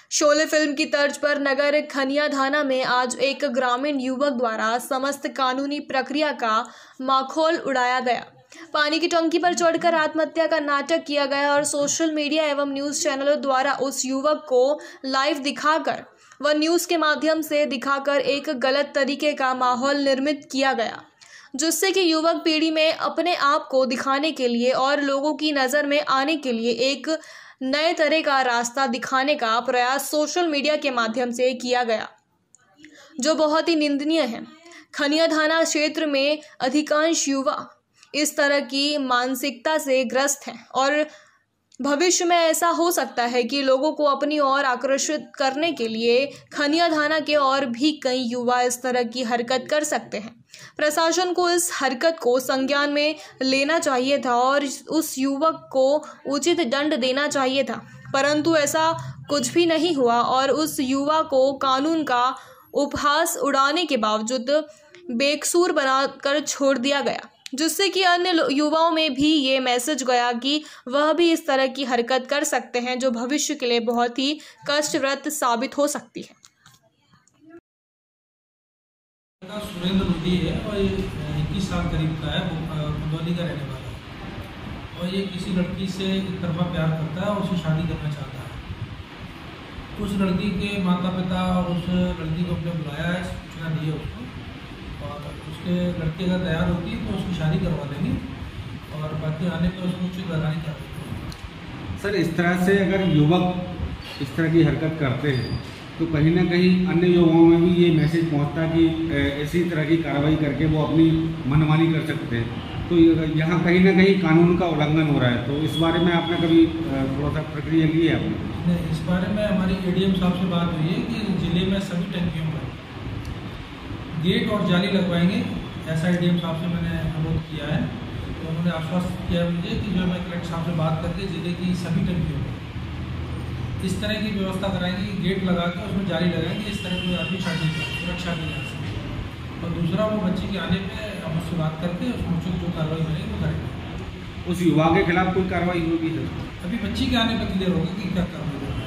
Sholay film की तर्ज पर नगर खनियाधाना में आज एक ग्रामीण युवक द्वारा समस्त कानूनी प्रक्रिया का माखौल उड़ाया गया। पानी की टंकी पर चढ़कर आत्महत्या का नाटक किया गया और सोशल मीडिया एवं न्यूज चैनलों द्वारा उस युवक को लाइव दिखाकर व न्यूज के माध्यम से दिखाकर एक गलत तरीके का माहौल निर्मित किया गया, जिससे कि युवक पीढ़ी में अपने आप को दिखाने के लिए और लोगों की नज़र में आने के लिए एक नए तरह का रास्ता दिखाने का प्रयास सोशल मीडिया के माध्यम से किया गया, जो बहुत ही निंदनीय है। खनियाधाना क्षेत्र में अधिकांश युवा इस तरह की मानसिकता से ग्रस्त हैं और भविष्य में ऐसा हो सकता है कि लोगों को अपनी ओर आकर्षित करने के लिए खनियाधाना के और भी कई युवा इस तरह की हरकत कर सकते हैं। प्रशासन को इस हरकत को संज्ञान में लेना चाहिए था और उस युवक को उचित दंड देना चाहिए था, परंतु ऐसा कुछ भी नहीं हुआ और उस युवा को कानून का उपहास उड़ाने के बावजूद बेकसूर बनाकर छोड़ दिया गया, जिससे कि अन्य युवाओं में भी ये मैसेज गया कि वह भी इस तरह की हरकत कर सकते हैं, जो भविष्य के लिए बहुत ही कष्टप्रद साबित हो सकती है। सुरेंद्र मोदी है और 21 साल करीब का है, वो भदौली का रहने वाला है और ये किसी लड़की से एक तरफा प्यार करता है और उससे शादी करना चाहता है। उस लड़की के माता पिता और उस लड़की को अपने बुलाया है, सूचना दी है उसको, और उसके लड़के अगर तैयार होती है तो उसकी शादी करवा देंगे और बाकी आने पर उसको उचित लगानी चाहिए। सर, इस तरह से अगर युवक इस तरह की हरकत करते हैं तो कहीं ना कहीं अन्य युवाओं में भी ये मैसेज पहुंचता है कि इसी तरह की कार्रवाई करके वो अपनी मनमानी कर सकते हैं, तो यहाँ कहीं ना कहीं कानून का उल्लंघन हो रहा है। तो इस बारे में आपने कभी थोड़ा सा प्रक्रिया की है आपने? इस बारे में हमारी एडीएम साहब से बात हुई है कि जिले में सभी टंकियों पर गेट और जाली लगवाएंगे, ऐसा एडीएम साहब से मैंने अनुरोध किया है। तो उन्होंने आश्वस्त किया मुझे कि जो मैं कलेक्टर साहब से बात करके जिले की सभी टंकियों पर इस तरह की व्यवस्था कराएंगे कि गेट लगा के उसमें जाली लगाएंगे, इस तरह कोई आदमी शादी सुरक्षा की जा सके। और दूसरा, वो बच्चे के आने पे हम उससे बात करके उसमें उचित जो कार्रवाई बनेगी वो करेंगे। उस युवा के खिलाफ कोई कार्रवाई होगी? अभी बच्ची के आने पर क्लियर होगा कि क्या कार्रवाई होगी।